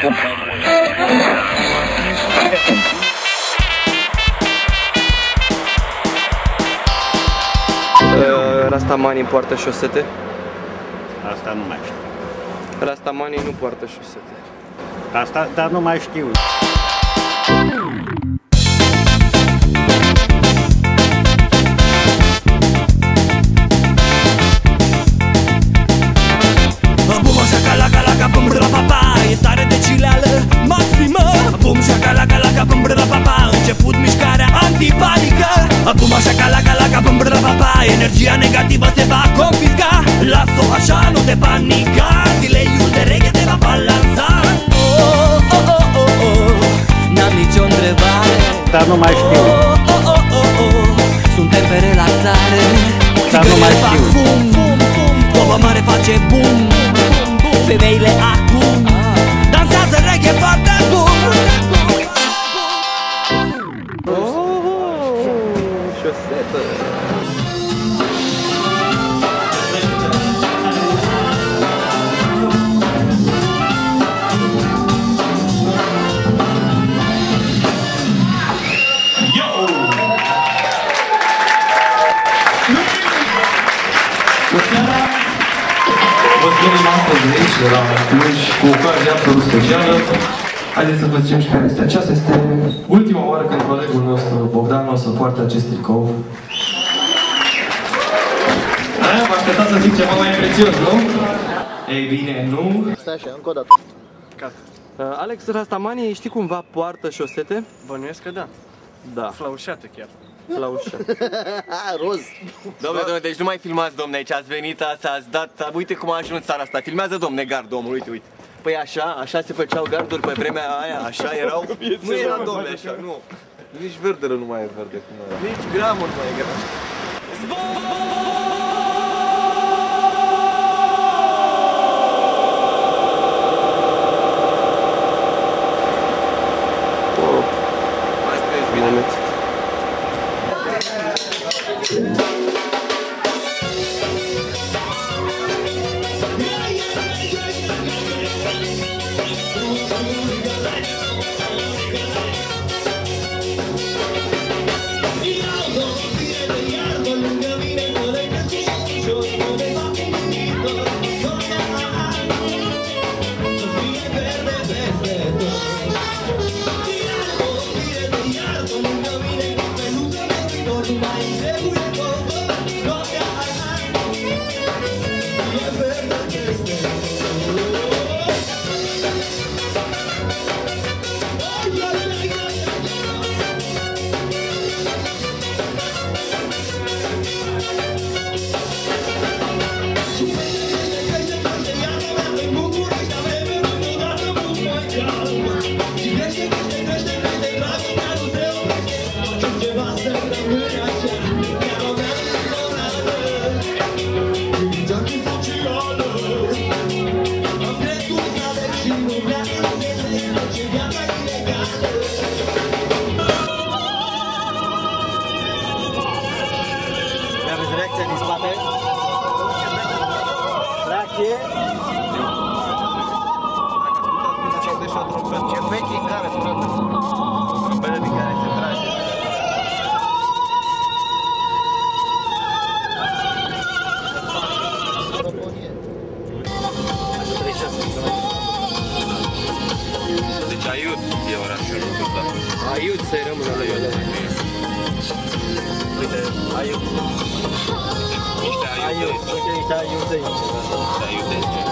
Rastamani poartă șosete? Asta nu mai știu. Rastamani nu poartă șosete. Asta, dar nu mai știu. Bum șacalaca bum papa, e stare de cileală maximă. Bum șacalaca bum papa, început mișcarea antipanică. Bum șacalaca bum papa, energia negativă se va confisca. Las-o așa, nu te panica, delay-ul de reggae te va balansa. N-am nicio întrebare, Dar nu mai știu. Suntem pe relaxare. Dar nu mai știu. Toba mare face bum. Femeile acum dansează reggae foarte bun. Șosetă. Vă spunem astăzi aici, la Cluj, cu ocazie absolut specială. Haideți să vă zicem și care este. Aceasta este ultima oară când colegul nostru, Bogdan, o să poarte acest tricou. Vă așteptați să zic ceva mai prețios, nu? Ei bine, nu. Stai așa, încă o dată. Alex, Rastamani, știi cumva poartă șosete? Bănuiesc că da. Da. Flaușate chiar. La ușă. Roz. Dom'le, deci nu mai filmați, dom'le, aici ați venit, ați dat, uite cum a ajuns țara asta. Filmează, dom'le, gard, omul, uite. Păi așa se făceau garduri pe vremea aia, așa erau. Nu era, dom'le, așa, nu. Nici verdele nu mai e verde cum era. Nici gramul nu mai e gram. Asta e bine mețit. Deci Aiud e orașul ăsta. Aiud să-i rămână la el. Uite, Aiud. Niște Aiud. Uite, niște Aiud de aici. Niște Aiud de aici.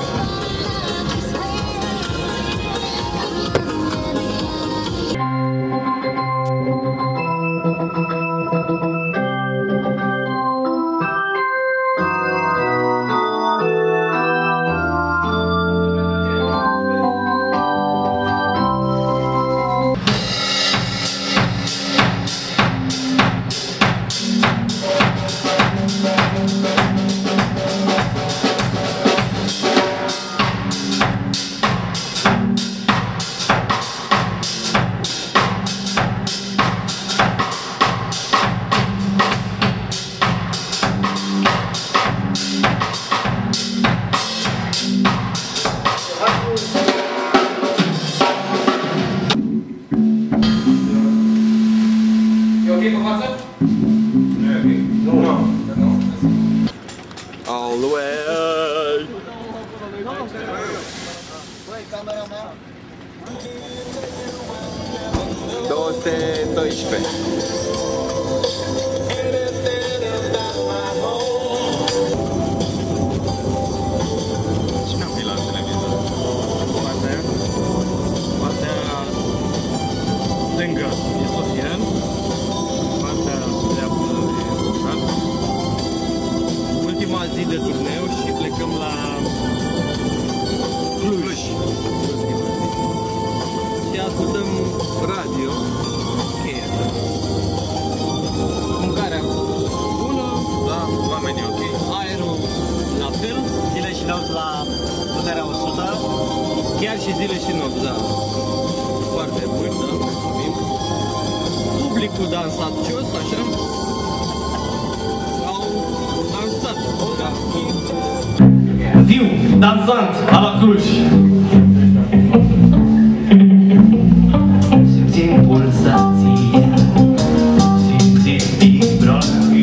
Băi, camera mea. 212. Cine-am fi la televizor? Partea stângă e Sofian, partea dreaptă e Bogdan. Ultima zi de turneu și plecăm la Cluj. Și ascultăm radio, cheie. Mâncarea bună, da, oamenii ok, aerul la fel, zile și nopți la puterea 100, chiar și zile și nopți, da, foarte bun, da, mulțumim. Publicul dansat jos, așa, au dansat, da. Viu, dansant, a la Cluj. Simțim pulsația, simțim vibrații.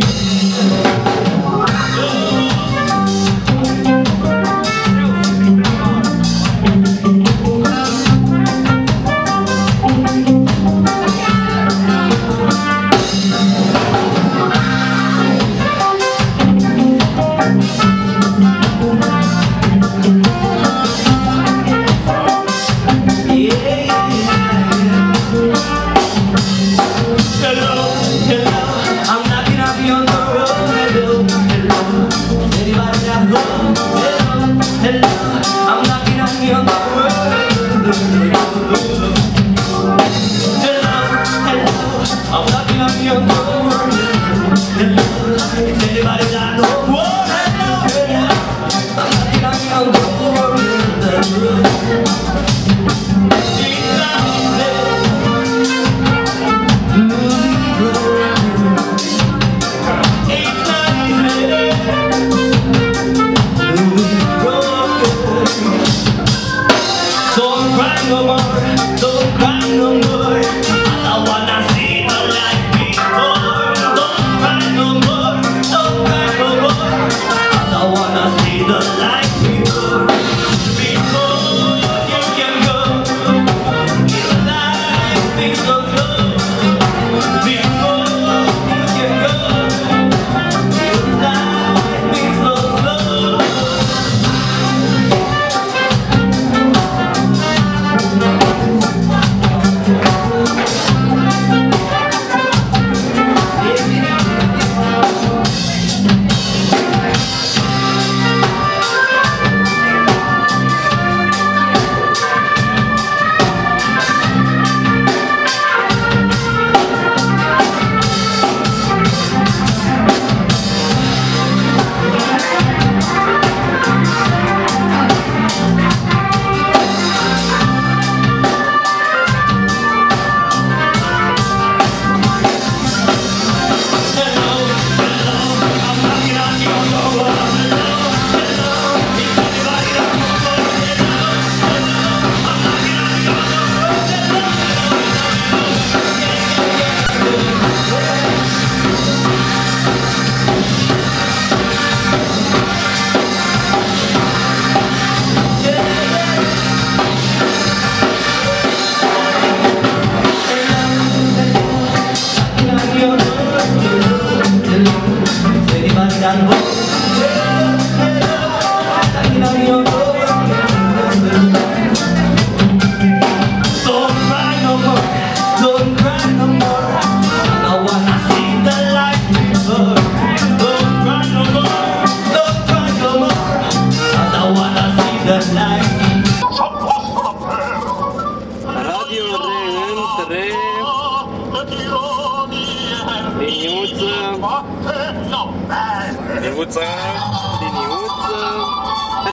Liniuță.